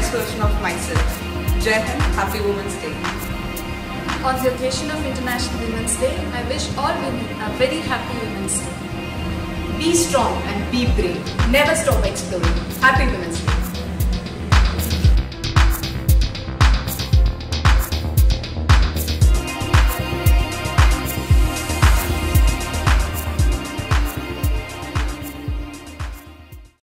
best version of myself. Jai Hind, Happy Women's Day. On the occasion of International Women's Day, I wish all women a very happy Women's Day. Be strong and be brave. Never stop exploring. Happy Women's Day.